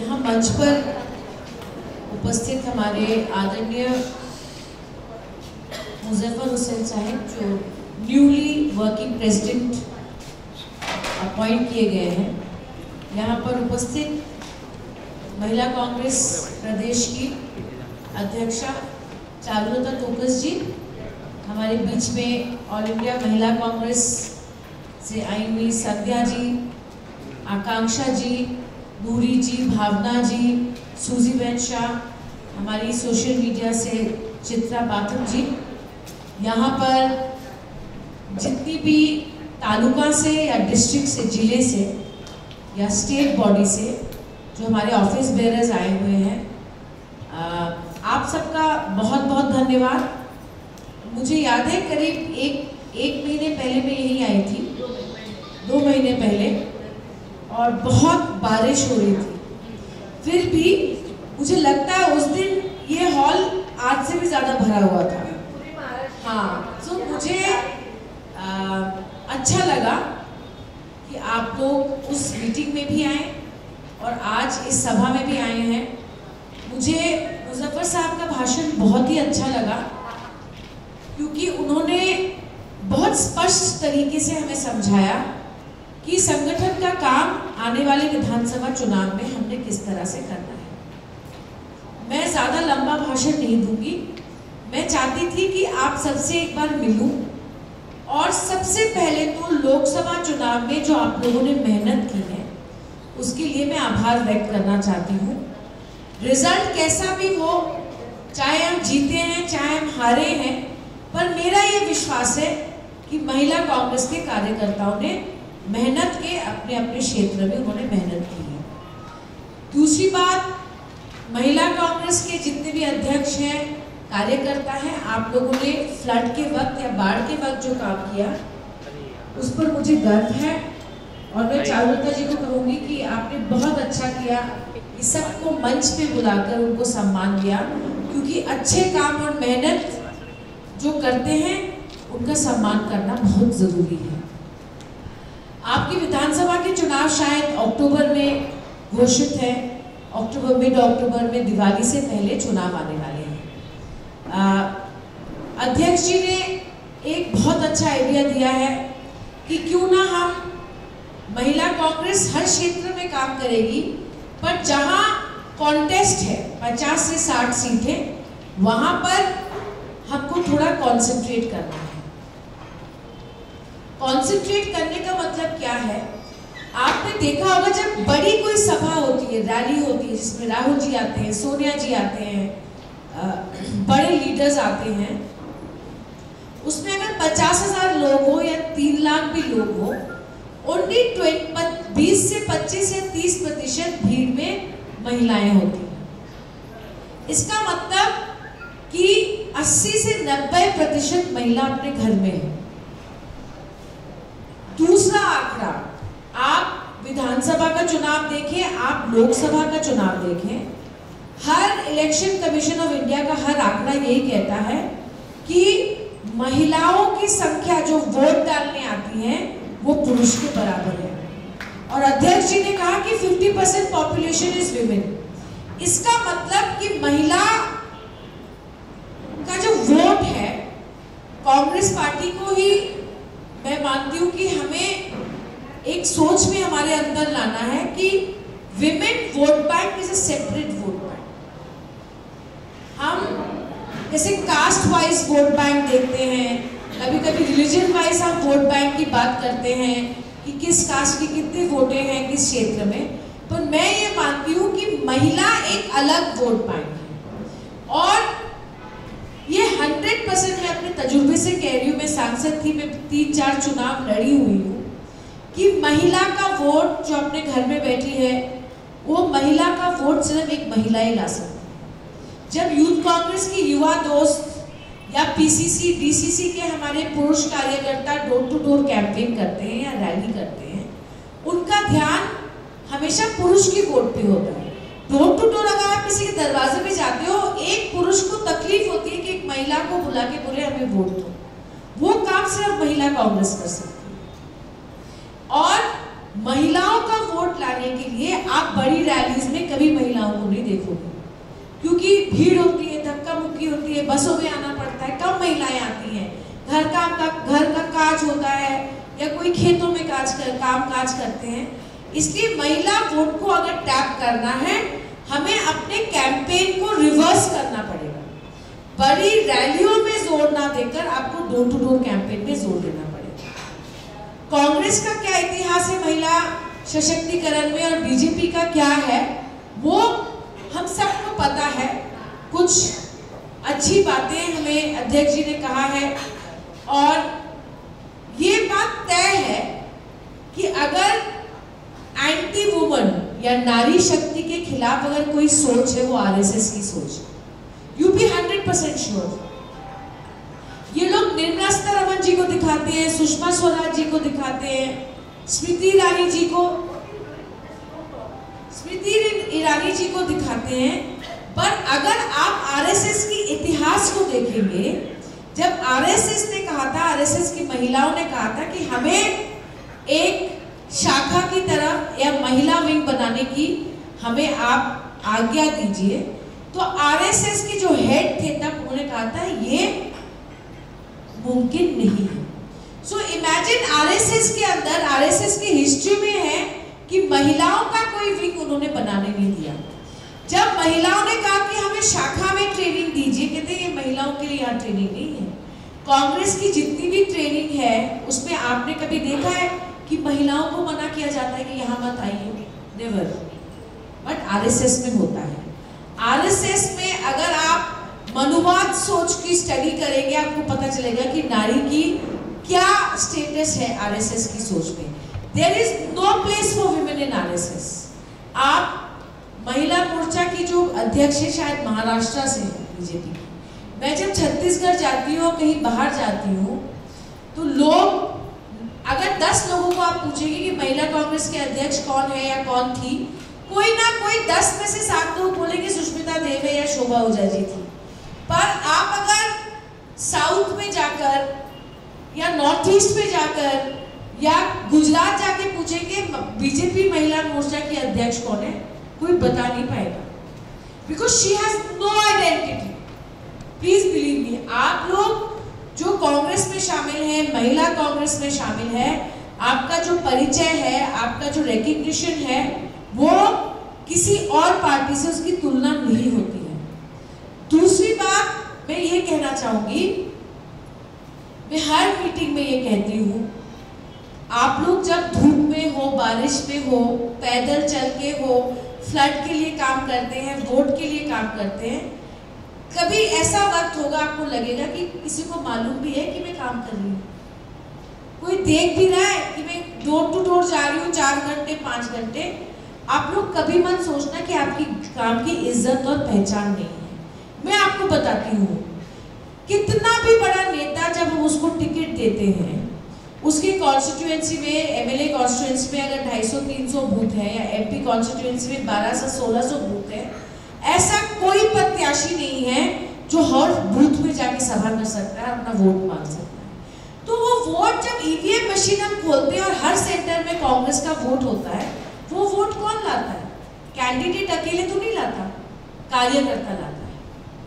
यहाँ मंच पर उपस्थित हमारे आदरणीय मुजफ्फर हुसैन साहब जो न्यूली वर्किंग प्रेसिडेंट अपॉइंट किए गए हैं, यहाँ पर उपस्थित महिला कांग्रेस प्रदेश की अध्यक्षा चारुलता टोकस जी, हमारे बीच में ऑल इंडिया महिला कांग्रेस से आई हुई संध्या जी, आकांक्षा जी, नूरी जी, भावना जी, सूजी बहन शाह, हमारी सोशल मीडिया से चित्रा बाथम जी, यहाँ पर जितनी भी तालुका से या डिस्ट्रिक्ट से, जिले से या स्टेट बॉडी से जो हमारे ऑफिस बेयरर्स आए हुए हैं, आप सबका बहुत बहुत धन्यवाद। मुझे याद है करीब एक महीने पहले मैं यहीं आई थी, 2 महीने पहले, और बहुत बारिश हो रही थी। फिर भी मुझे लगता है उस दिन ये हॉल आज से भी ज़्यादा भरा हुआ था। हाँ, तो मुझे अच्छा लगा कि आप लोग उस मीटिंग में भी आए और आज इस सभा में भी आए हैं। मुझे मुजफ्फर साहब का भाषण बहुत ही अच्छा लगा क्योंकि उन्होंने बहुत स्पष्ट तरीके से हमें समझाया कि संगठन का काम आने वाले विधानसभा चुनाव में हमने किस तरह से करना है। मैं ज़्यादा लंबा भाषण नहीं दूंगी। मैं चाहती थी कि आप सबसे एक बार मिलूं और सबसे पहले तो लोकसभा चुनाव में जो आप लोगों ने मेहनत की है उसके लिए मैं आभार व्यक्त करना चाहती हूँ। रिजल्ट कैसा भी हो, चाहे हम जीते हैं चाहे हम हारे हैं, पर मेरा ये विश्वास है कि महिला कांग्रेस के कार्यकर्ताओं ने मेहनत के अपने अपने क्षेत्र में उन्होंने मेहनत की है। दूसरी बात, महिला कांग्रेस के जितने भी अध्यक्ष हैं, कार्यकर्ता हैं, आप लोगों ने फ्लड के वक्त या बाढ़ के वक्त जो काम किया उस पर मुझे गर्व है और मैं चारुलता जी को कहूँगी कि आपने बहुत अच्छा किया कि सबको मंच पे बुलाकर उनको सम्मान दिया, क्योंकि अच्छे काम और मेहनत जो करते हैं उनका सम्मान करना बहुत ज़रूरी है। आपकी विधानसभा के चुनाव शायद अक्टूबर में घोषित है, मिड अक्टूबर में दिवाली से पहले चुनाव आने वाले हैं। अध्यक्ष जी ने एक बहुत अच्छा आइडिया दिया है कि क्यों ना हम महिला कांग्रेस हर क्षेत्र में काम करेगी, पर जहां कॉन्टेस्ट है 50 से 60 सीटें, वहां पर हमको थोड़ा कॉन्सेंट्रेट करना है। कॉन्सेंट्रेट करने का मतलब क्या है? आपने देखा होगा जब बड़ी कोई सभा होती है, रैली होती है, जिसमें राहुल जी आते हैं, सोनिया जी आते हैं, बड़े लीडर्स आते हैं, उसमें अगर 50,000 लोग हो या 3 लाख भी लोग हो, ओनली 20 से 25 से 30% भीड़ में महिलाएं होती हैं। इसका मतलब कि 80 से 90% महिला अपने घर में है। दूसरा आंकड़ा, आप विधानसभा का चुनाव देखें, आप लोकसभा का चुनाव देखें, हर इलेक्शन कमीशन ऑफ इंडिया का हर आंकड़ा यही कहता है कि महिलाओं की संख्या जो वोट डालने आती हैं वो पुरुष के बराबर है। और अध्यक्ष जी ने कहा कि 50% पॉपुलेशन इज विमेन। इसका मतलब कि महिला का जो वोट है, कांग्रेस पार्टी को ही मैं मानती हूँ कि हमें एक सोच में हमारे अंदर लाना है कि women vote bank is a separate vote bank. हम जैसे कास्ट वाइज वोट बैंक देखते हैं, कभी कभी रिलीजन वाइज हम वोट बैंक की बात करते हैं कि किस कास्ट की कितने वोटे हैं किस क्षेत्र में, पर मैं ये मानती हूँ कि महिला एक अलग वोट बैंक है। और ये 100% मैं अपने तजुर्बे से कह रही हूँ, मैं सांसद थी, मैं 3-4 चुनाव लड़ी हुई हूँ, कि महिला का वोट जो अपने घर में बैठी है, वो महिला का वोट सिर्फ एक महिला ही ला सकती है। जब यूथ कांग्रेस की युवा दोस्त या पीसीसी, डीसीसी के हमारे पुरुष कार्यकर्ता डोर टू डोर कैंपेन करते हैं या रैली करते हैं, उनका ध्यान हमेशा पुरुष की वोट पे होता है। डोर टू डोर अगर आप किसी के दरवाजे पे जाते हो, एक पुरुष को तकलीफ होती है कि एक महिला को बुला के बोले हमें वोट दो। वो काम सिर्फ महिला कांग्रेस कर सकती है। और महिलाओं का वोट लाने के लिए आप बड़ी रैलीज में कभी महिलाओं को नहीं देखोगे, क्योंकि भीड़ होती है, धक्का मुक्की होती है, बसों में आना पड़ता है, कम महिलाएं आती हैं, घर का काज होता है या कोई खेतों में काम काज करते हैं। इसलिए महिला वोट को अगर टैप करना है, हमें अपने कैंपेन को रिवर्स करना पड़ेगा। बड़ी रैलियों में जोर ना देकर आपको डोर टू डोर कैंपेन में जोर देना पड़ेगा। कांग्रेस का क्या इतिहास है महिला सशक्तिकरण में और बीजेपी का क्या है, वो हम सबको पता है। कुछ अच्छी बातें हमें अध्यक्ष जी ने कहा है, और ये बात तय है कि अगर एंटी वुमन या नारी शक्ति के खिलाफ अगर कोई सोच है, वो आरएसएस की सोच है। You be 100% sure. ये लोग निर्मला सीतारमण जी को दिखाते हैं, सुषमा स्वराज जी को दिखाते हैं, स्मृति ईरानी जी को दिखाते हैं। पर अगर आप आरएसएस की इतिहास को देखेंगे, जब आरएसएस ने कहा था, आरएसएस की महिलाओं ने कहा था कि हमें एक शाखा की तरफ या महिला विंग बनाने की हमें आप आज्ञा दीजिए, तो आरएसएस के जो हेड थे तब उन्होंने कहा था ये मुमकिन नहीं है। सो इमेजिन आरएसएस के अंदर, आरएसएस की हिस्ट्री में है कि महिलाओं का कोई विंग उन्होंने बनाने नहीं दिया। जब महिलाओं ने कहा कि हमें शाखा में ट्रेनिंग दीजिए, कहते ये महिलाओं के लिए यहाँ ट्रेनिंग नहीं है। कांग्रेस की जितनी भी ट्रेनिंग है उसमें आपने कभी देखा है कि महिलाओं को मना किया जाता है कि यहाँ मत आइए? नेवर। बट आरएसएस में होता है। आरएसएस में अगर आप मनुवाद सोच की स्टडी करेंगे, आपको पता चलेगा कि नारी की क्या स्टेटस है आरएसएस की सोच में। There is no place for women in RSS. आप महिला मोर्चा की जो अध्यक्ष है, शायद महाराष्ट्र से है बीजेपी की। मैं जब छत्तीसगढ़ जाती हूँ, कहीं बाहर जाती हूँ, तो लोग अगर 10 लोगों को आप पूछेंगे कि महिला कांग्रेस के अध्यक्ष कौन है या कौन थी, कोई ना कोई 10 में से 7 लोग बोलेंगे सुष्मिता देव है या शोभा ओझा जी थी। पर आप अगर साउथ में जाकर या नॉर्थ ईस्ट में जाकर या गुजरात जाके पूछेंगे बीजेपी महिला मोर्चा की अध्यक्ष कौन है, कोई बता नहीं पाएगा, because she has no identity. Please believe me, आप लोग जो कांग्रेस में शामिल हैं, महिला कांग्रेस में शामिल है, आपका जो परिचय है, आपका जो रिकग्निशन है, वो किसी और पार्टी से उसकी तुलना नहीं होती है। दूसरी बात मैं ये कहना चाहूंगी, मैं हर मीटिंग में ये कहती हूँ, आप लोग जब धूप में हो, बारिश में हो, पैदल चल के हो, फ्लड के लिए काम करते हैं, वोट के लिए काम करते हैं, कभी ऐसा वक्त होगा आपको लगेगा कि किसी को मालूम भी है कि मैं काम कर रही हूँ, कोई देख भी रहा है कि मैं डोर टू डोर जा रही हूँ 4 घंटे 5 घंटे। आप लोग कभी मत सोचना कि आपकी काम की इज्जत और पहचान नहीं है। मैं आपको बताती हूँ, कितना भी बड़ा नेता जब हम उसको टिकट देते हैं, उसके कॉन्स्टिट्यूएंसी में, एमएलए कॉन्स्टिट्यूएंसी में अगर 250-300 बूथ है या एमपी कॉन्स्टिट्यूएंसी में 1200-1600 बूथ है, ऐसा कोई प्रत्याशी नहीं है जो हर बूथ में जाके सभा कर सकता है, अपना वोट मांग सकता है। तो वो वोट जब ईवीएम मशीन हम खोलते हैं और हर सेंटर में कांग्रेस का वोट होता है, वो वोट कौन लाता है? कैंडिडेट अकेले तो नहीं लाता, कार्यकर्ता लाता है।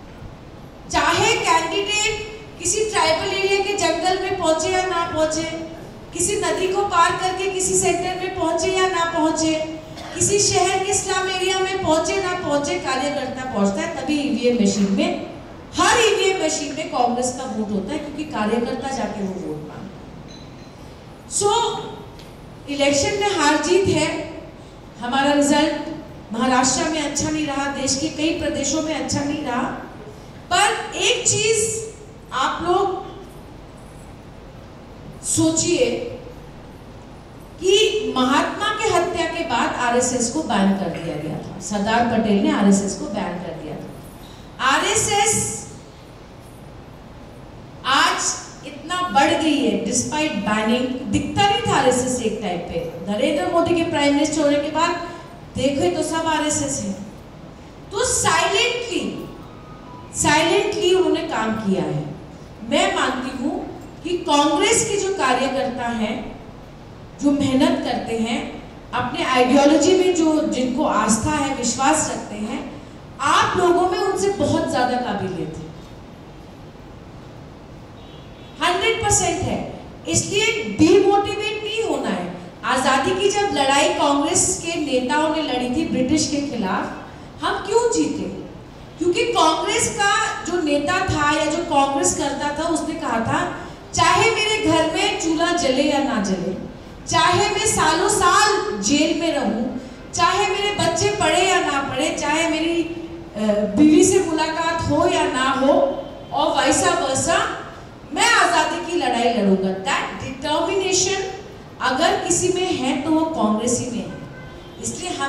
चाहे कैंडिडेट किसी ट्राइबल एरिया के जंगल में पहुंचे या ना पहुंचे, किसी नदी को पार करके किसी सेंटर में पहुंचे या ना पहुंचे, किसी शहर के स्लम एरिया में पहुंचे ना पहुंचे, कार्यकर्ता पहुंचता है। तभी ईवीएम मशीन में, हर ईवीएम मशीन में कांग्रेस का वोट होता है, क्योंकि कार्यकर्ता जाके वो वोट मांगता है। सो इलेक्शन में हार जीत है, हमारा रिजल्ट महाराष्ट्र में अच्छा नहीं रहा, देश के कई प्रदेशों में अच्छा नहीं रहा, पर एक चीज आप लोग सोचिए कि महात्मा के हत्या के बाद आरएसएस को बैन कर दिया गया था। सरदार पटेल ने आरएसएस को बैन कर दिया था। आरएसएस आज इतना बढ़ गई है, डिस्पाइट बैनिंग। दिखता नहीं था आरएसएस एक टाइम पे, नरेंद्र मोदी के प्राइम मिनिस्टर होने के बाद देखे तो सब आरएसएस है। तो साइलेंटली उन्होंने काम किया है। मैं मानती हूं कि कांग्रेस के जो कार्यकर्ता हैं, जो मेहनत करते हैं, अपने आइडियोलॉजी में जो जिनको आस्था है, विश्वास रखते हैं, आप लोगों में उनसे बहुत ज्यादा काबिलियत है, 100% है। इसलिए डिमोटिवेट नहीं होना है। आजादी की जब लड़ाई कांग्रेस के नेताओं ने लड़ी थी ब्रिटिश के खिलाफ, हम क्यों जीते? क्योंकि कांग्रेस का जो नेता था या जो कांग्रेस करता था, उसने कहा था चाहे मेरे घर में चूल्हा जले या ना जले, चाहे मैं सालों साल जेल में रहूं, चाहे मेरे बच्चे पढ़े या ना पढ़े, चाहे मेरी बीवी से मुलाकात हो या ना हो, और वैसा वर्सा, मैं आजादी की लड़ाई लड़ूंगा। दैट डिटर्मिनेशन अगर किसी में है तो वो कांग्रेसी में है। इसलिए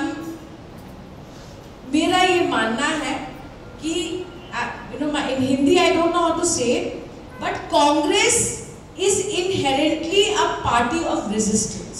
मेरा ये मानना है कि in Hindi I don't know how to say it, but Congress is inherently a party of resistance.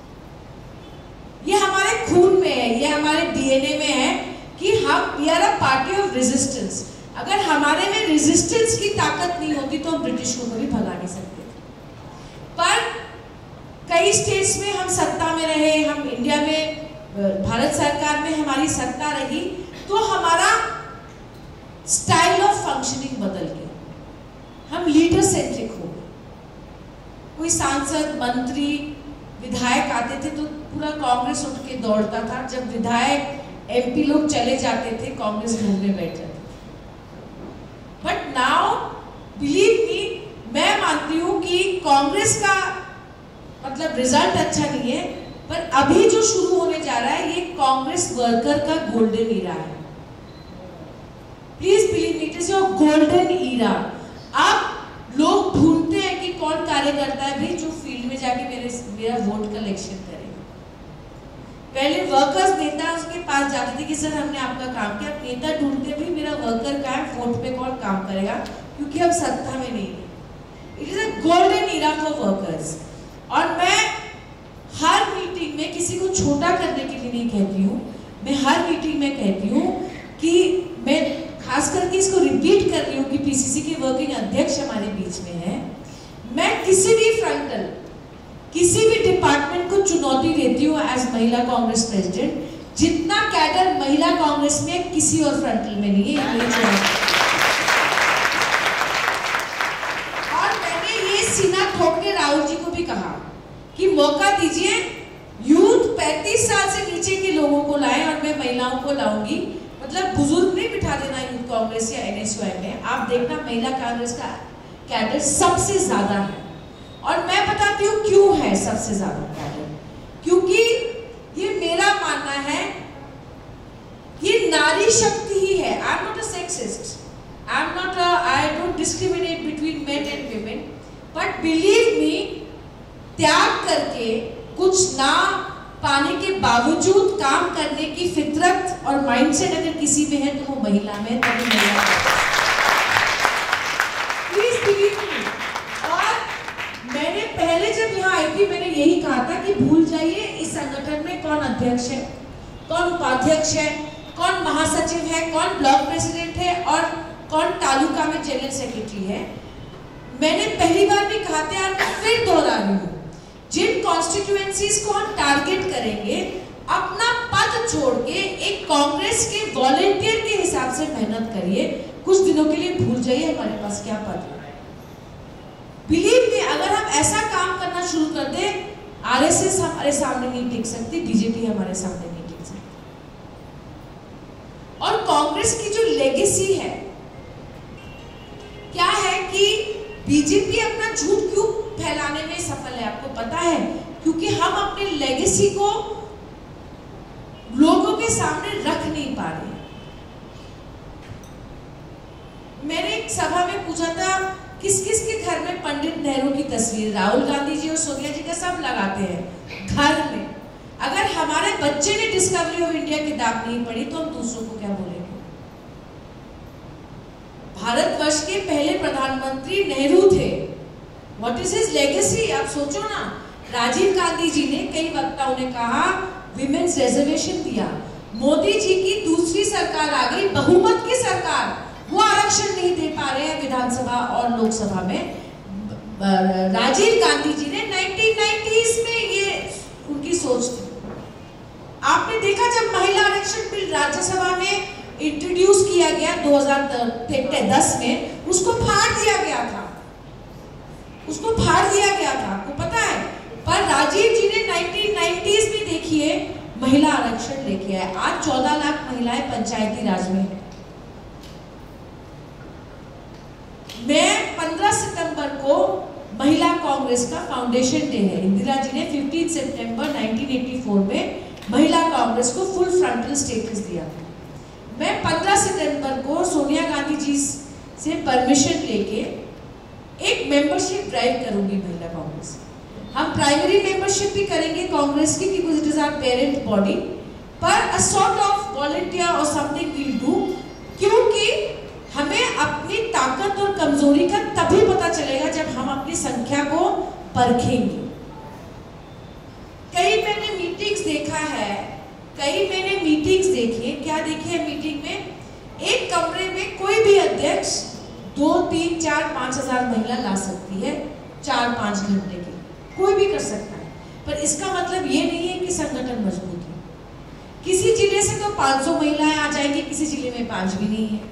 ये हमारे खून में है, ये हमारे डीएनए में है कि हम we are a party of resistance. अगर हमारे में रेजिस्टेंस की ताकत नहीं होती तो हम ब्रिटिश को कभी भगा नहीं सकते। पर कई स्टेट्स में हम सत्ता में रहे, हम इंडिया में भारत सरकार में हमारी सत्ता रही, तो हमारा स्टाइल ऑफ फंक्शनिंग बदल गया, हम लीडर सेंट्रिक हो गए। कोई सांसद, मंत्री, विधायक आते थे तो पूरा कांग्रेस उठ के दौड़ता था। जब विधायक, एमपी लोग चले जाते थे, कांग्रेस घूमने बैठ जाते थे। बट नाउ बिलीव मी, मैं मानती हूँ कि कांग्रेस का मतलब रिजल्ट अच्छा नहीं है, पर अभी जो शुरू होने जा रहा है ये कांग्रेस वर्कर का गोल्डन ईरा है। Please believe me, it is your golden era. अब लोग ढूंढते हैं कि कौन कार्य करता है भाई जो फील्ड में जाके मेरा वोट कलेक्शन करेगा। पहले वर्कर्स नेता उसके पास जाते थे कि सर हमने आपका काम किया, अब नेता ढूंढते भाई मेरा वर्कर का है, वोट पे कौन काम करेगा, क्योंकि अब सत्ता में नहीं है। It is a golden era for workers. और मैं हर मीटिंग में किसी को छोटा करने के लिए नहीं कहती हूँ, मैं हर मीटिंग में कहती हूँ कि मैं खास करके इसको रिपीट कर रही हूँ कि पीसीसी के वर्किंग अध्यक्ष हमारे बीच में है। मैं किसी भी फ्रंटल, किसी भी डिपार्टमेंट को चुनौती देती हूँ एज महिला कांग्रेस प्रेसिडेंट। जितना कैडर महिला कांग्रेस में किसी और फ्रंटल में नहीं है, और मैंने ये सीना ठोक के राहुल जी को भी कहा कि मौका दीजिए, यूथ 35 साल से नीचे के लोगों को लाएं और मैं महिलाओं को लाऊंगी। मतलब बुजुर्ग नहीं बिठा देना यूथ कांग्रेस या एनएसयूआई में। आप देखना महिला कांग्रेस का कैडर सबसे ज्यादा है, और मैं बताती हूँ क्यों है सबसे ज्यादा कैडर। क्योंकि ये मेरा मानना है, ये नारी शक्ति ही है। I am not a sexist, I don't discriminate between men and women, but believe me, त्याग करके कुछ ना पाने के बावजूद काम करने की फितरत और माइंडसेट अगर किसी में है तो वो महिला में, तभी महिला। Please believe me. और मैंने पहले जब यहाँ आई थी मैंने यही कहा था कि भूल जाइए इस संगठन में कौन अध्यक्ष है, कौन उपाध्यक्ष है, कौन महासचिव है, कौन ब्लॉक प्रेसिडेंट है और कौन तालुका में जनरल सेक्रेटरी है। मैंने पहली बार भी कहा था और मैं फिर दोहरा रही हूँ, जिन कॉन्स्टिट्यूएंसीज को हम टारगेट करेंगे, अपना पद छोड़ के एक कांग्रेस के वॉलंटियर के हिसाब से मेहनत करिए। कुछ दिनों के लिए भूल जाइए हमारे पास क्या पद है। बिलीव मी, अगर हम ऐसा काम करना शुरू कर दें, आरएसएस हमारे सामने नहीं टिक सकती, बीजेपी हमारे सामने नहीं टिक सकती। और कांग्रेस की जो लेगेसी है क्या है कि बीजेपी अपना झूठ क्यों फैलाने में सफल है, आपको पता है? क्योंकि हम अपने लेगेसी को लोगों के सामने रख नहीं पा रहे। मैंने एक सभा में पूछा था किस किस के घर में पंडित नेहरू की तस्वीर, राहुल गांधी जी और सोनिया जी का सब लगाते हैं घर में। अगर हमारे बच्चे ने डिस्कवरी ऑफ इंडिया किताब नहीं पढ़ी तो हम दूसरों को क्या बोलेंगे? भारतवर्ष के पहले प्रधानमंत्री नेहरू थे। What is his legacy? आप सोचो ना, राजीव गांधी जी ने, कई वक्ताओं ने कहा विमेन्स रिजर्वेशन दिया। मोदी जी की दूसरी सरकार आ गई, बहुमत की सरकार, वो आरक्षण नहीं दे पा रहे हैं विधानसभा और लोकसभा में। राजीव गांधी जी ने 1990s में ये उनकी सोच थी। आपने देखा जब महिला आरक्षण बिल राज्यसभा में इंट्रोड्यूस किया गया 2010 में, उसको फाड़ दिया गया था, उसको फाड़ दिया गया था, आपको पता है। पर राजीव जी ने 1990s में देखिए महिला आरक्षण लेके आए। आज 14 लाख महिलाएं पंचायती राज में है। मैं 15 सितंबर को महिला कांग्रेस का फाउंडेशन डे है, इंदिरा जी ने 15 सितंबर 1984 में महिला कांग्रेस को फुल फ्रंटल स्टेटस दिया था। मैं 15 सितंबर को सोनिया गांधी जी से परमिशन लेके एक मेंबरशिप ड्राइव करूंगी महिला कांग्रेस। हम प्राइमरी मेंबरशिप भी करेंगे कांग्रेस की, because it is our parent body, पर अ सॉर्ट ऑफ वॉलंटियर और समथिंग विल डू, क्योंकि हमें अपनी ताकत और कमजोरी का तभी पता चलेगा जब हम अपनी संख्या को परखेंगे। कई मैंने मीटिंग्स देखा है, कई मैंने मीटिंग्स देखी। क्या देखी है मीटिंग में? एक कमरे में कोई भी अध्यक्ष 2, 3, 4, 5 हजार महिला ला सकती है 4-5 घंटे के, कोई भी कर सकता है। पर इसका मतलब ये नहीं है कि संगठन मजबूत है। किसी जिले से तो 500 महिलाएं आ जाएंगी, किसी जिले में 5 भी नहीं है।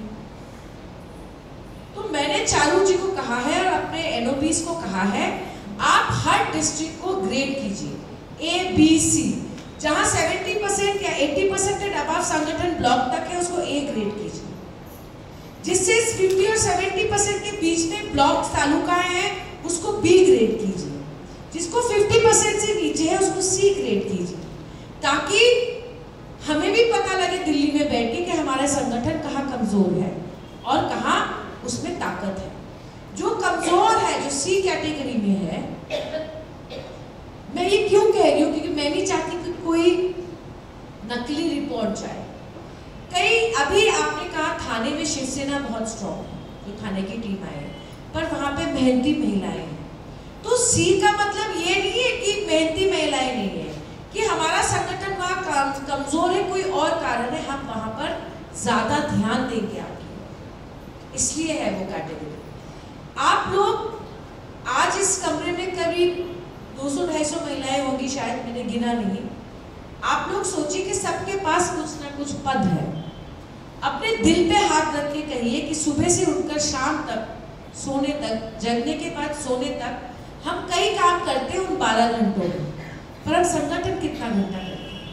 तो मैंने चारू जी को कहा है और अपने एनओपीस को कहा है, आप हर डिस्ट्रिक्ट को ग्रेड कीजिए ABC, जहां 70% या 80% के अबाव संगठन ब्लॉक तक है उसको A ग्रेड कीजिए, जिससे 50 और 70% के बीच में ब्लॉक तालुकाएं हैं उसको B ग्रेड कीजिए, जिसको 50% से नीचे है उसको C ग्रेड कीजिए, ताकि हमें भी पता लगे दिल्ली में बैठ के कि हमारा संगठन कहाँ कमजोर है और कहाँ उसमें ताकत है। जो कमजोर है, जो C कैटेगरी में है, मैं ये क्यों कह रही हूँ, क्योंकि मैं नहीं चाहती कि कोई नकली रिपोर्ट जाए। कई अभी आपने कहा थाने में शिवसेना बहुत स्ट्रॉन्ग है, जो थाने की टीम आई है, पर वहां पे मेहनती महिलाएं हैं। तो C का मतलब ये नहीं है कि मेहनती महिलाएं नहीं है, कि हमारा संगठन वहाँ कमजोर है, कोई और कारण है, हम वहां पर ज्यादा ध्यान देंगे आपकी, इसलिए है वो कैटेगरी। आप लोग आज इस कमरे में करीब 200-250 महिलाएं होंगी, शायद मैंने गिना नहीं। आप लोग सोचिए कि सबके पास कुछ ना कुछ पद है। अपने दिल पे हाथ रख के कहिए कि सुबह से उठकर शाम तक, सोने तक, जगने के बाद सोने तक हम कई काम करते हैं उन 12 घंटों में, पर हम संगठन कितना घंटा करते हैं?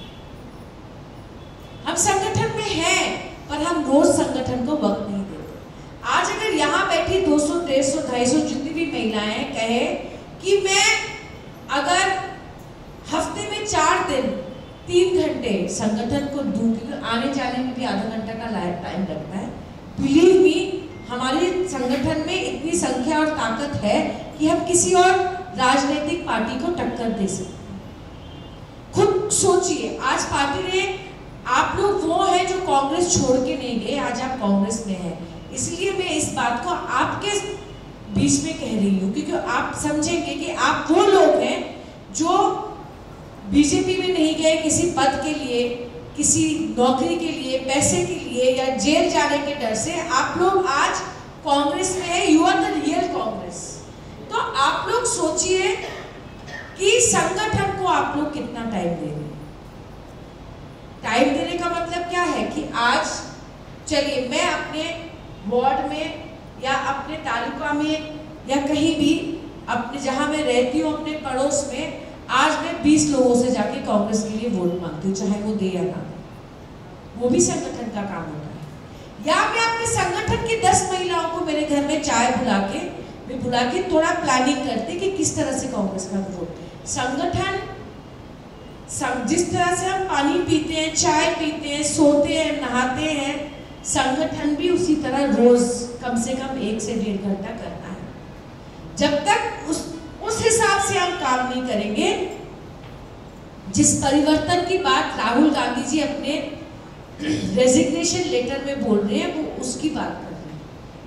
हम संगठन में हैं, पर हम रोज संगठन को वक्त नहीं देते। आज अगर यहाँ बैठी 200, 150, 250 जितनी भी महिलाएं कहे कि मैं अगर हफ्ते में 4 दिन 3 घंटे संगठन को दूं, क्योंकि आने जाने में भी आधा घंटा का टाइम लगता है, बिलीव मी, हमारे संगठन में इतनी संख्या और ताकत है कि हम किसी और राजनीतिक पार्टी को टक्कर दे सकते हैं। खुद सोचिए, आज पार्टी ने, आप लोग वो हैं जो कांग्रेस छोड़ के नहीं गए, आज आप कांग्रेस में हैं। इसलिए मैं इस बात को आपके बीच में कह रही हूँ, क्योंकि आप समझेंगे कि आप वो लोग हैं जो बीजेपी में नहीं गए किसी पद के लिए, किसी नौकरी के लिए, पैसे के लिए या जेल जाने के डर से। आप लोग आज कांग्रेस में है, you are the real Congress. तो आप लोग सोचिए कि संगठन को आप लोग कितना टाइम दे रहे हैं। टाइम देने का मतलब क्या है कि आज चलिए मैं अपने वार्ड में या अपने तालुका में या कहीं भी अपने जहां मैं रहती हूँ अपने पड़ोस में, आज मैं 20 लोगों से जाके कांग्रेस के लिए वोट मांगती हूँ, चाहे वो दे या ना दे, वो भी संगठन का काम होता है। या मैं अपने संगठन की 10 महिलाओं को मेरे घर में चाय बुला के थोड़ा प्लानिंग करते कि किस तरह से कांग्रेस का वोट। संगठन जिस तरह से हम पानी पीते हैं, चाय पीते हैं, सोते हैं, नहाते हैं, संगठन भी उसी तरह रोज कम से कम 1 से 1.5 घंटा करना है। जब तक उस हिसाब से हम काम नहीं करेंगे, जिस परिवर्तन की बात राहुल गांधी जी अपने रेजिग्नेशन लेटर में बोल रहे हैं, वो उसकी बात कर रहे हैं।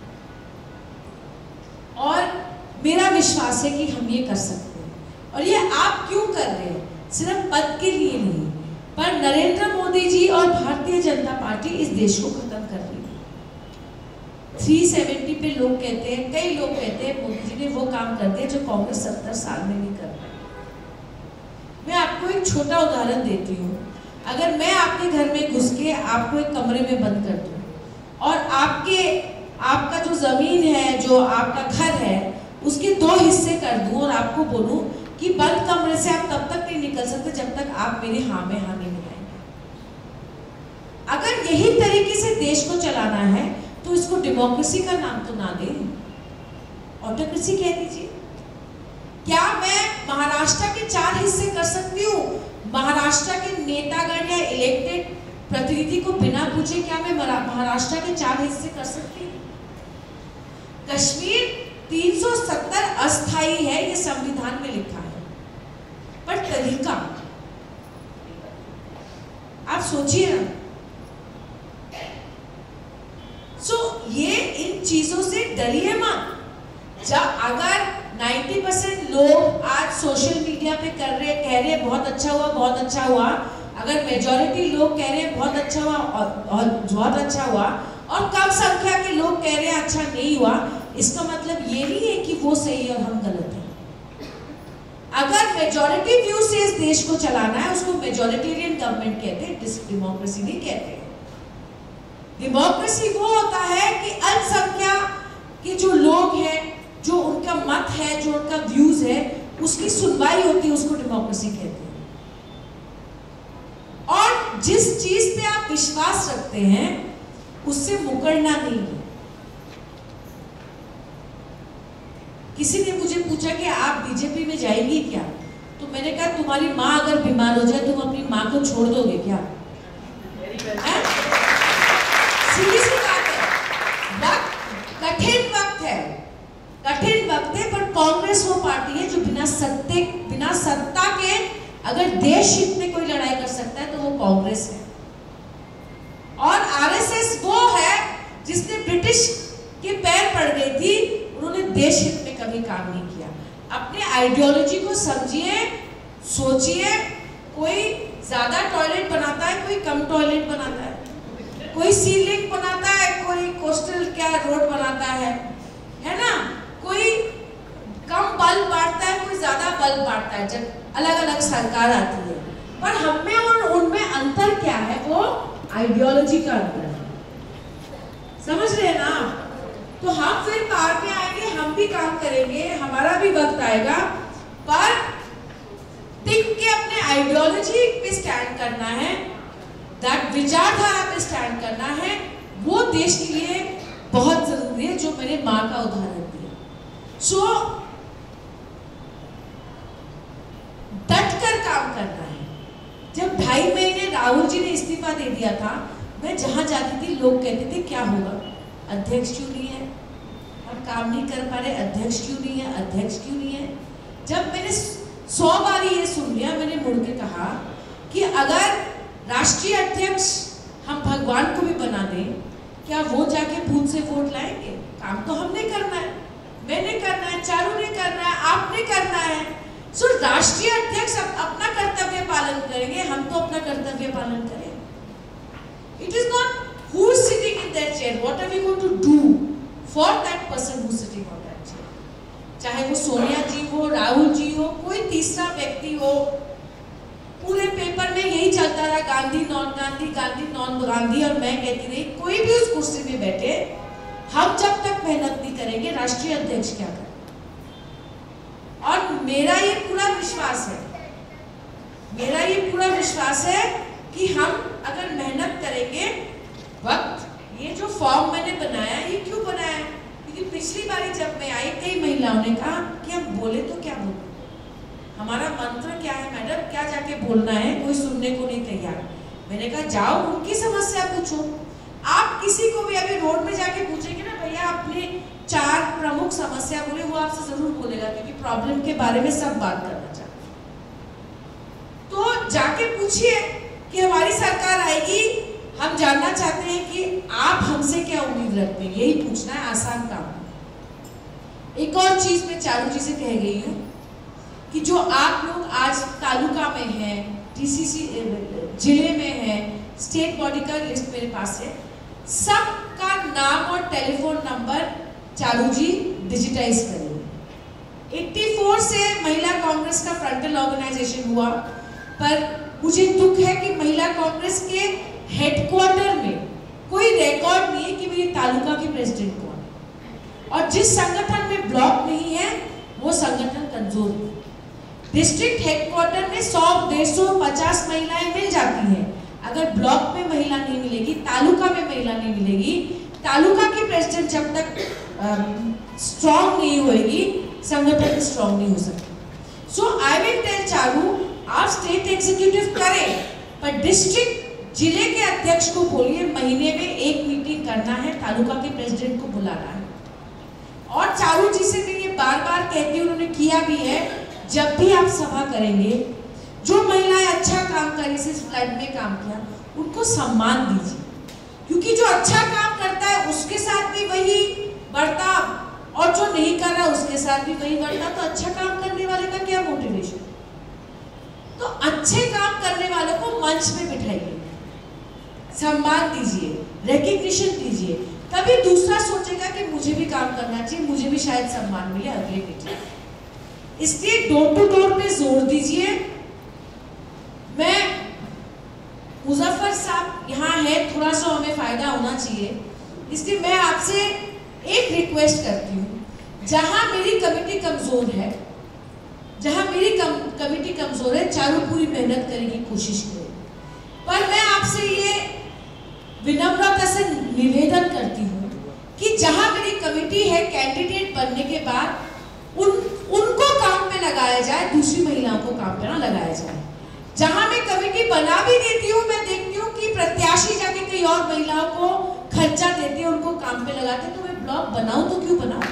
और मेरा विश्वास है कि हम ये कर सकते हैं। और ये आप क्यों कर रहे हैं? सिर्फ पद के लिए नहीं, पर नरेंद्र मोदी जी और भारतीय जनता पार्टी इस देश को खत्म कर रही है। 370 पे लोग कहते हैं, कई लोग कहते हैं मोदी जी ने वो काम कर दिया जो कांग्रेस 70 साल में नहीं कर पाई। मैं आपको एक छोटा उदाहरण देती हूँ। अगर मैं आपके घर में घुस के आपको एक कमरे में बंद कर दूं और आपका जो जमीन है, जो आपका घर है, उसके 2 हिस्से कर दूं और आपको बोलूं कि बंद कमरे से आप तब तक नहीं निकल सकते जब तक आप मेरे हाँ में हाँ नहीं मिलाएंगे। अगर यही तरीके से देश को चलाना है तो इसको डेमोक्रेसी का नाम तो ना दें, ऑटोक्रेसी कह दीजिए। क्या मैं महाराष्ट्र के 4 हिस्से कर सकती हूँ? महाराष्ट्र के नेतागण या इलेक्टेड प्रतिनिधि को बिना पूछे क्या मैं महाराष्ट्र के 4 हिस्से कर सकती हूँ? कश्मीर 370 अस्थायी है, ये संविधान में लिखा है, पर तरीका आप सोचिए ना। ये इन चीजों से डरिए मत। जब अगर 90% लोग आज सोशल मीडिया पे कह रहे हैं बहुत अच्छा हुआ, बहुत अच्छा हुआ, अगर मेजॉरिटी लोग कह रहे हैं बहुत अच्छा हुआ और बहुत अच्छा हुआ और कम संख्या के लोग कह रहे हैं अच्छा नहीं हुआ, इसका मतलब ये नहीं है कि वो सही और हम गलत हैं। अगर मेजॉरिटी व्यू से इस देश को चलाना है, उसको मेजॉरिटेरियन गवर्नमेंट कहते हैं, डेमोक्रेसी नहीं कहते। डेमोक्रेसी वो होता है कि अल्पसंख्यक के जो लोग हैं, जो उनका मत है, जो उनका व्यूज है, उसकी सुनवाई होती है, उसको डेमोक्रेसी कहते हैं। और जिस चीज पे आप विश्वास रखते हैं उससे मुकरना नहीं है। किसी ने मुझे पूछा कि आप बीजेपी में जाएंगी क्या, तो मैंने कहा तुम्हारी माँ अगर बीमार हो जाए तुम अपनी माँ को छोड़ दोगे क्या? सीधी सी बात है। वक्त कठिन वक्त है, कठिन वक्त है, पर कांग्रेस वो पार्टी है जो बिना सत्ता के अगर देश हित में कोई लड़ाई कर सकता है तो वो कांग्रेस है। और आरएसएस वो है जिसने ब्रिटिश के पैर पड़ गई थी, उन्होंने देश हित में कभी काम नहीं किया। अपने आइडियोलॉजी को समझिए, सोचिए। कोई ज्यादा टॉयलेट बनाता है, कोई कम टॉयलेट बनाता है, कोई सीलिंग बनाता है, कोई कोस्टल क्या रोड बनाता है ना, कोई कम बल्ब बांटता है, कोई ज्यादा बल्ब बांटता है। जब अलग अलग सरकार आती है, पर हम में और उनमें अंतर क्या है? वो आइडियोलॉजी का अंतर है। समझ रहे हैं ना? तो हम फिर पावर में आएंगे, हम भी काम करेंगे, हमारा भी वक्त आएगा, पर टिक के अपने आइडियोलॉजी पे स्टैंड करना है, दैट विचारधारा पे स्टैंड करना है। वो देश के लिए बहुत जरूरी है, जो मेरे माँ का उदाहरण दिया। सो डटकर काम करना है। जब 2.5 महीने राहुल जी ने इस्तीफा दे दिया था, मैं जहां जाती थी लोग कहते थे क्या होगा, अध्यक्ष क्यों नहीं है, हम काम नहीं कर पा रहे, अध्यक्ष क्यों नहीं है, अध्यक्ष क्यों नहीं है। जब मैंने 100 बार ये सुन लिया, मैंने मुड़ के कहा कि अगर राष्ट्रीय अध्यक्ष हम भगवान को भी बना दें, क्या वो जाके बूथ से वोट लाएंगे? काम तो हमने करना है, मैंने करना है, चारू ने करना है, आपने करना है। सो राष्ट्रीय अध्यक्ष अपना कर्तव्य पालन करेंगे, हम तो अपना कर्तव्य पालन करें। It is not who is sitting in that chair, what are we going to do for that person who is sitting on that chair? चाहे वो सोनिया जी हो, राहुल जी हो, कोई तीसरा व्यक्ति हो। पूरे पेपर में यही चलता रहा, गांधी नॉन गांधी, गांधी नॉन गांधी, और मैं कहती रही कोई भी उस कुर्सी में बैठे, हम जब तक मेहनत नहीं करेंगे राष्ट्रीय अध्यक्ष क्या करें? और मेरा ये पूरा विश्वास है कि हम अगर मेहनत करेंगे, वक्त ये जो फॉर्म मैंने बनाया, ये क्यों बनाया? क्योंकि पिछली बारी जब मैं आई, कई महिलाओं ने कहा कि हम बोले तो क्या बोले, हमारा मंत्र क्या है मैडम, क्या जाके बोलना है, कोई सुनने को नहीं तैयार। मैंने कहा जाओ उनकी समस्या पूछो। आप किसी को भी अभी रोड में जाके पूछेंगे ना, भैया अपने 4 प्रमुख समस्या बोले, वो आपसे जरूर बोलेगा, क्योंकि प्रॉब्लम के बारे में सब बात करना चाहते। तो जाके पूछिए कि हमारी सरकार आएगी, हम जानना चाहते हैं कि आप हमसे क्या उम्मीद रखते हैं, यही पूछना है, आसान काम। एक और चीज मैं चारू जी से कह गई हूँ कि जो आप लोग आज तालुका में हैं, डीसीसी जिले में हैं, स्टेट बॉडी का लिस्ट मेरे पास है, सबका नाम और telephone number Charu ji digitise करेंगे। 84 से महिला कांग्रेस का फ्रंटल ऑर्गेनाइजेशन हुआ, पर मुझे दुख है कि महिला कांग्रेस के हेडक्वार्टर में कोई रिकॉर्ड नहीं है कि मेरी तालुका की प्रेसिडेंट कौन है, और जिस संगठन में ब्लॉक नहीं है वो संगठन कमजोर है। डिस्ट्रिक्ट हेडक्वार्टर में 100, 150, 50 महिलाएं मिल जाती हैं। अगर ब्लॉक में महिला नहीं मिलेगी, तालुका में महिला नहीं मिलेगी, तालुका की प्रेसिडेंट जब तक स्ट्रॉन्ग नहीं होगी, संगठन स्ट्रॉन्ग नहीं हो सकता। So I will tell Charu, आप स्टेट एग्जीक्यूटिव करें, पर डिस्ट्रिक्ट जिले के अध्यक्ष को बोलिए महीने में एक मीटिंग करना है, तालुका के प्रेसिडेंट को बुलाना है। और चारू जी से मैं ये बार बार कहती हूँ, उन्होंने किया भी है, जब भी आप सभा करेंगे, जो महिलाएं अच्छा काम करें, इस फ्लड में काम किया, उनको सम्मान दीजिए, क्योंकि जो अच्छा काम करता है उसके साथ भी वही बर्ताव, और जो नहीं कर रहा उसके साथ भी वही बर्ताव, तो अच्छा काम करने वाले का क्या मोटिवेशन। तो अच्छे काम करने वालों को मंच में बिठाइए, सम्मान दीजिए, रिकग्निशन दीजिए, तभी दूसरा सोचेगा कि मुझे भी काम करना चाहिए, मुझे भी शायद सम्मान मिले अगले मीटिंग। इसलिए डोर टू डोर पे जोर दीजिए। मैं मुजफ्फर साहब यहाँ है, थोड़ा सा हमें फायदा होना चाहिए, इसलिए मैं आपसे एक रिक्वेस्ट करती हूँ, जहां मेरी कमिटी कमजोर है, चारू पूरी मेहनत करेगी, कोशिश करेगी, पर मैं आपसे ये विनम्रता से निवेदन करती हूँ कि जहां मेरी कमिटी है, कैंडिडेट बनने के बाद उनको काम पे लगाया जाए, दूसरी महिलाओं को काम पे ना लगाया जाए। जहां मैं कमिटी बना भी देती हूँ, मैं देखती हूँ कि प्रत्याशी जाके कई और महिलाओं को खर्चा देते हैं, उनको काम पे लगाते हैं, तो मैं ब्लॉक बनाऊं तो क्यों बनाऊं?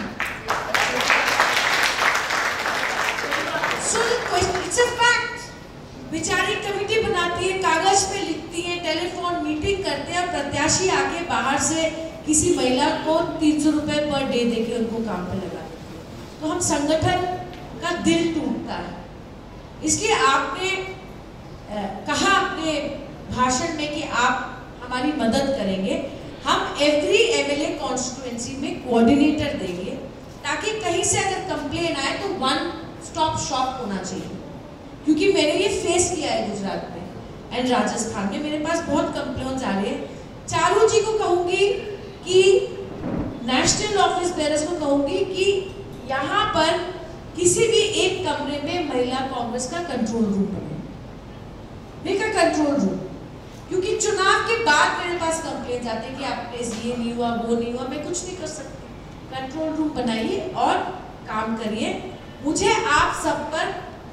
It's a fact. बेचारी कमिटी बनाती है, कागज पे लिखती है, टेलीफोन मीटिंग करते हैं, और प्रत्याशी आके बाहर से किसी महिला को 300 रुपए पर डे देके उनको काम पे लगा देते हैं। तो हम संगठन का दिल टूटता है। इसलिए आपने कहा अपने भाषण में कि आप हमारी मदद करेंगे। हम एवरी एमएलए कॉन्स्टिट्यूएंसी में कोऑर्डिनेटर देंगे, ताकि कहीं से अगर कंप्लेन आए तो वन स्टॉप शॉप होना चाहिए, क्योंकि मैंने ये फेस किया है गुजरात में एंड राजस्थान में। मेरे पास बहुत कंप्लेंट्स आ रहे हैं। चारू जी को कहूंगी कि नेशनल ऑफिस बेयरर्स को कहूंगी कि यहाँ पर किसी भी एक कमरे में महिला कांग्रेस का कंट्रोल रूम बने, मेक अ कंट्रोल रूम, क्योंकि चुनाव के बाद मेरे पास कंप्लेंट आते हैं कि आपके ये नहीं हुआ, वो नहीं हुआ, मैं कुछ नहीं कर सकती। कंट्रोल रूम बनाइए और काम करिए। मुझे आप सब पर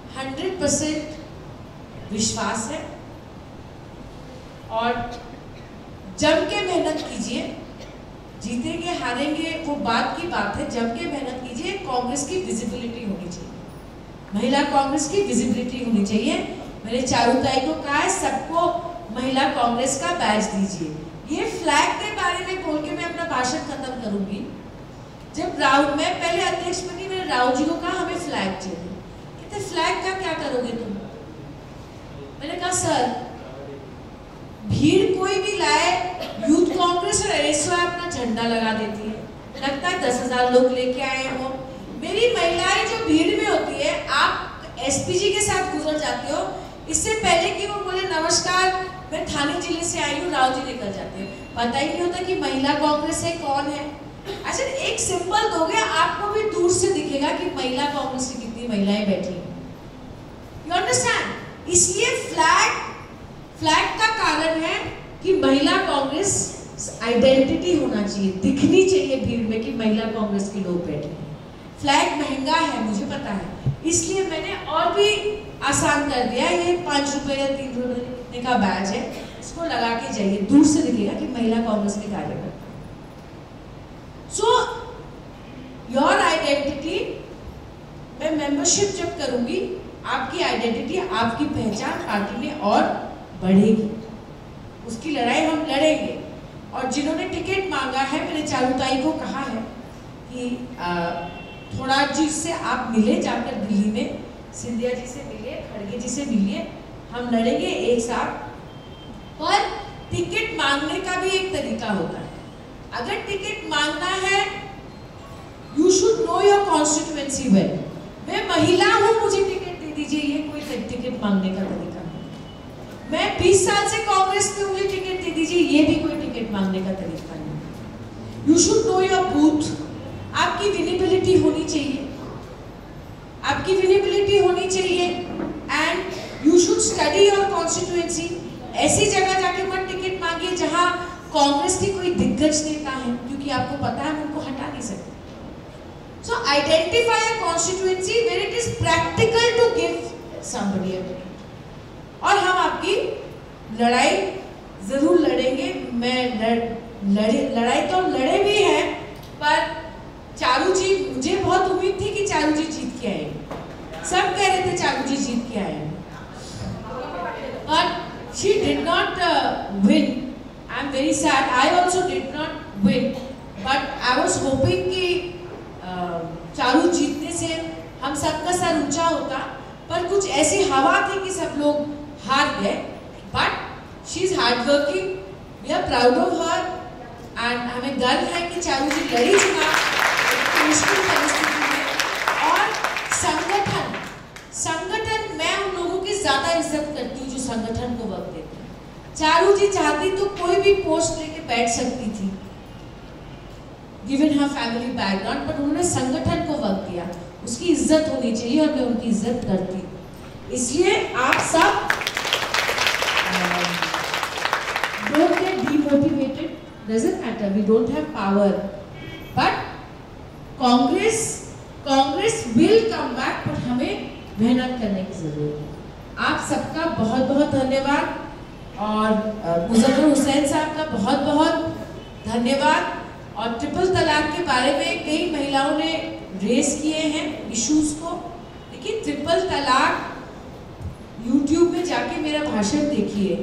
100% विश्वास है, और जम के मेहनत कीजिए। जीतेंगे हारेंगे वो बात की बात है, जम के मेहनत कीजिए। कांग्रेस की विजिबिलिटी होनी चाहिए, महिला कांग्रेस की विजिबिलिटी होनी चाहिए। मैंने चारुताई को कहा है, सबको महिला कांग्रेस का बैज दीजिए। ये फ्लैग के बारे में बोल के मैं अपना भाषण खत्म करूंगी। जब राहुल, मैं पहले अध्यक्ष बनी, मैंने राहुल जी को कहा हमें फ्लैग चाहिए। कहते फ्लैग का क्या करोगे तुम? मैंने कहा सर, भीड़ कोई भी लाए, यूथ कांग्रेस और एसवाई अपना झंडा लगा देती है, लगता है 10,000 लोग लेके आए हो। मेरी महिलाएं जो भीड़ में होती है, आप एसपीजी के साथ गुजर जाते हो, इससे पहले कि वो बोले नमस्कार मैं थाने जिले से आई हूँ, राव जी निकल जाते हैं। पता ही नहीं होता कि महिला कांग्रेस है कौन है। अच्छा, एक सिंबल दोगे, आपको भी दूर से दिखेगा कि महिला कांग्रेस की कितनी महिलाएं बैठी हैं। You understand? इसलिए फ्लैग का कारण है कि महिला कांग्रेस आइडेंटिटी होना चाहिए, दिखनी चाहिए भीड़ में कि महिला कांग्रेस के लोग बैठे हैं। फ्लैग महंगा है, मुझे पता है, इसलिए मैंने और भी आसान कर दिया। ये 5 रुपए या 3 रुपए का बैज है, इसको लगा के जाइए, दूर से दिखेगा कि महिला कांग्रेस के कार्यकर्ता। सो योर आइडेंटिटी, मैं मेंबरशिप जब करूंगी, आपकी आइडेंटिटी, आपकी पहचान पार्टी में और बढ़ेगी। उसकी लड़ाई हम लड़ेंगे। और जिन्होंने टिकट मांगा है, मैंने चारुताई को कहा है कि थोड़ा जी से आप मिले, जाकर दिल्ली में सिंधिया जी से मिलिए, खड़गे जी से मिलिए, हम लड़ेंगे एक साथ। पर टिकट मांगने का भी एक तरीका होता है। अगर टिकट मांगना है, you should know your constituency well. मैं महिला हूं, मुझे टिकट दे दीजिए, ये कोई टिकट मांगने का तरीका नहीं। मैं 20 साल से कांग्रेस में, मुझे टिकट दे दीजिए, ये भी कोई टिकट मांगने का तरीका नहीं। You should know your booth. आपकी विनेबिलिटी होनी चाहिए, आपकी विनेबिलिटी होनी चाहिए, and you should study your constituency. ऐसी जगह जाके मत टिकट मांगिए जहां कांग्रेस की कोई दिग्गज नेता है, क्योंकि आपको पता है उनको हटा नहीं सकते। So identify a constituency where it is practical to give somebody a ticket. और हम आपकी लड़ाई जरूर लड़ेंगे। मैं लड़ाई तो लड़े भी हैं, पर चारू जी, मुझे बहुत उम्मीद थी कि चारू जी जीत के आएंगे। सब कह रहे थे चारू जी जीत के आएंगे, but she did not win. I am very sad. I also did not win, but I was hoping कि चारू जीतने से हम सबका सर ऊंचा होता, पर कुछ ऐसी हवा थी कि सब लोग हार गए। But she is hard working, we are proud of her, and हमें गर्व है कि चारू जी लड़ी चुनाव मुश्किल परिस्थिति में। और संगठन मैं उन लोगों की ज्यादा इज्जत करती हूँ जो संगठन को वक्त देते हैं। चारू जी चाहती तो कोई भी पोस्ट लेके बैठ सकती थी, given her family background, but उन्होंने संगठन को वक्त दिया। उसकी इज्जत होनी चाहिए और मैं उनकी इज्जत करती हूँ। इसलिए आप सब don't get demotivated, doesn't matter, we don't have power, but Congress will come back, पर हमें मेहनत करने की जरूरत है। आप सबका बहुत बहुत धन्यवाद, और मुजफ्फर हुसैन साहब का बहुत बहुत धन्यवाद। और ट्रिपल तलाक के बारे में कई महिलाओं ने रेस किए हैं इश्यूज को, लेकिन ट्रिपल तलाक यूट्यूब में जाके मेरा भाषण देखिए,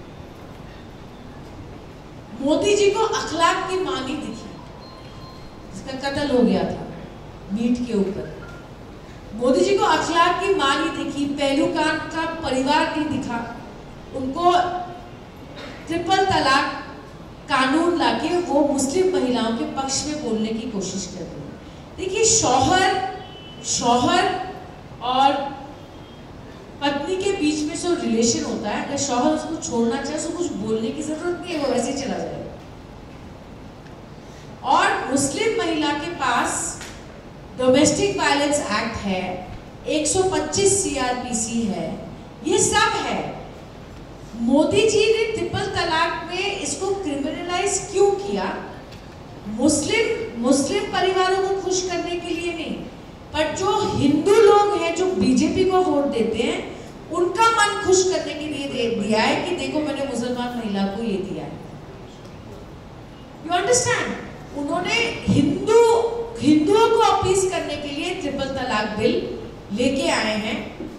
मोदी जी को अखलाक की मानी दिखी, जिसका कत्ल हो गया था मीट के ऊपर। मोदी जी को अखलाक की मानी दिखी, पहलू खान का परिवार नहीं दिखा, उनको ट्रिपल तलाक कानून लाके वो मुस्लिम महिलाओं के पक्ष में बोलने की कोशिश कर रहे हैं। देखिए, शौहर और पत्नी के बीच में जो रिलेशन होता है, अगर शौहर उसको छोड़ना चाहे, उसको कुछ बोलने की जरूरत नहीं है, वो वैसे ही चला जाएगा। और मुस्लिम महिला के पास डोमेस्टिक वायलेंस एक्ट है, 125 CRPC है, ये सब है। मोदी जी ने ट्रिपल तलाक में इसको क्रिमिनलाइज क्यों किया? मुस्लिम परिवारों को खुश करने के लिए नहीं, पर जो हिंदू लोग हैं जो बीजेपी को वोट देते हैं, उनका मन खुश करने के लिए दे दिया है कि देखो मैंने मुसलमान महिला को ये दिया है। You understand? उन्होंने हिंदुओं को अपील करने के लिए ट्रिपल तलाक बिल लेके आए हैं,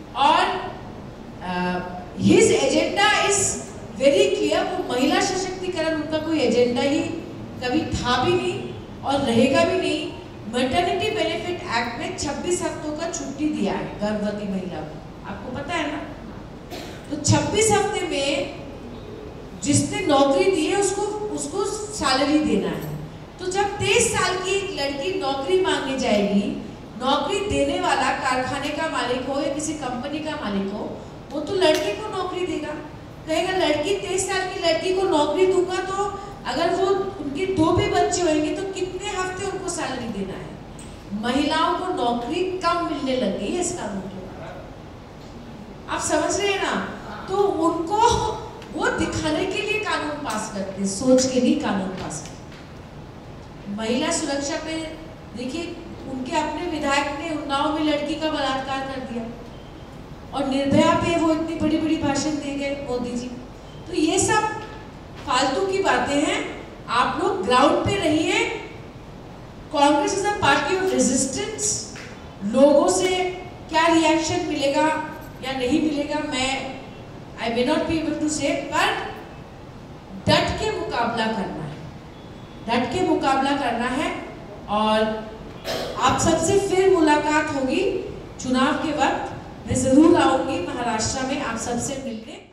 और His agenda is very clear। वो महिला सशक्तिकरण, उनका कोई एजेंडा ही कभी था भी नहीं और रहेगा भी नहीं। मैटरनिटी बेनिफिट एक्ट में 26 हफ्तों का छुट्टी दिया है गर्भवती महिला को, आपको पता है ना? तो 26 हफ्ते में जिसने नौकरी दी है उसको सैलरी देना है। तो जब 23 साल की एक लड़की नौकरी मांगने जाएगी, नौकरी देने वाला कारखाने का मालिक हो या किसी कंपनी का मालिक हो, वो तो लड़के को नौकरी देगा, कहेगा लड़की 23 साल की लड़की को नौकरी दूंगा, तो अगर वो उनके 2 भी बच्चे होंगे तो कितने हफ्ते उनको सैलरी देना है। महिलाओं को नौकरी कम मिलने लग गई है इस कानून के बाद, आप समझ रहे हैं ना? तो उनको वो दिखाने के लिए कानून पास करते हैं, सोच के नहीं कानून पास करते। महिला सुरक्षा पे देखिए, उनके अपने विधायक ने उन्नाव में लड़की का बलात्कार कर दिया, और निर्भया पे वो इतनी बड़ी बड़ी भाषण दे गए मोदी जी। तो ये सब फालतू की बातें हैं। आप लोग ग्राउंड पे रहिए। Congress is a party of resistance. लोगों से क्या रिएक्शन मिलेगा या नहीं मिलेगा, मैं I may not be able to say, पर डट के मुकाबला करना है, डट के मुकाबला करना है। और आप सबसे फिर मुलाकात होगी चुनाव के वक्त। मैं जरूर आऊंगी महाराष्ट्र में आप सबसे मिलने।